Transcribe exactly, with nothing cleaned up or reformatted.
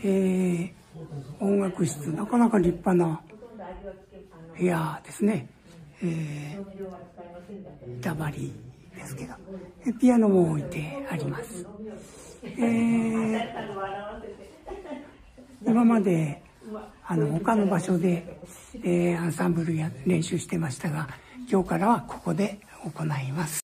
えー、音楽室、なかなか立派な部屋ですね。えー、板張りですけど、ピアノも置いてあります。えー、今まであの他の場所で、えー、アンサンブルや練習してましたが、今日からはここで行います。